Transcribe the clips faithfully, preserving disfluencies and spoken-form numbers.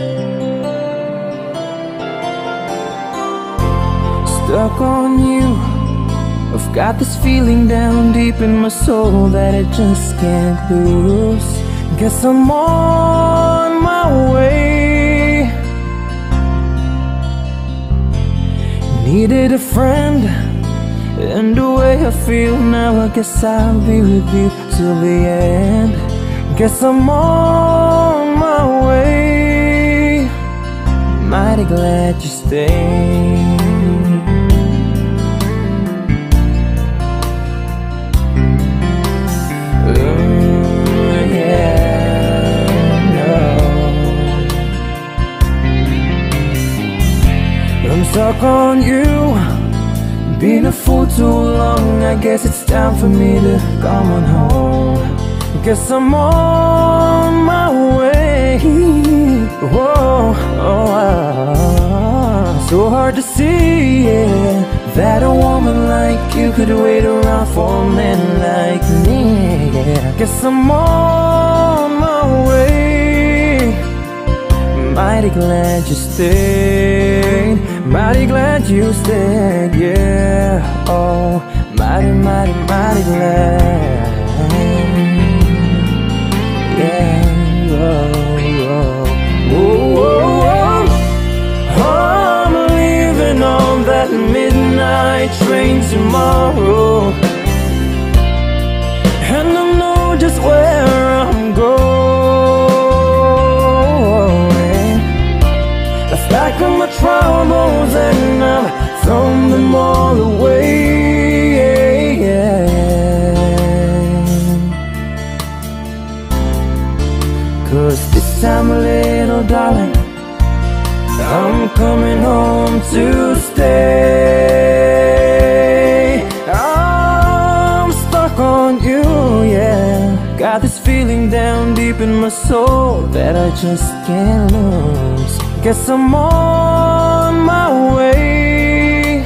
Stuck on you, I've got this feeling down deep in my soul that I just can't lose. Guess I'm on my way. Needed a friend, and the way I feel now, I guess I'll be with you till the end. Guess I'm on my way. Mighty glad you stayed. I'm stuck on you, been a fool too long. I guess it's time for me to come on home. Guess I'm on my way. Whoa, oh, ah. So hard to see, yeah, that a woman like you could wait around for a man like me, yeah. Guess I'm on my way. Mighty glad you stayed. Mighty glad you stayed, yeah. Oh, mighty, mighty, mighty glad. Yeah, oh, oh, oh, oh, oh. I'm leaving on that midnight train tomorrow, and I know just where I'm going. I've packed up my troubles and I've thrown them all away, yeah, yeah. Cause this time, little darling, I'm coming home to stay. I'm stuck on you, yeah. Got this feeling down deep in my soul that I just can't lose. Guess I'm on my way.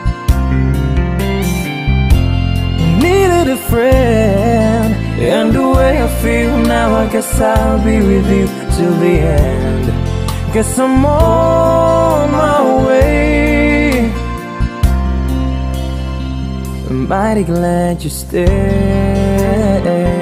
Needed a friend, and the way I feel now, I guess I'll be with you till the end. Guess I'm on my way. I'm mighty glad you stayed.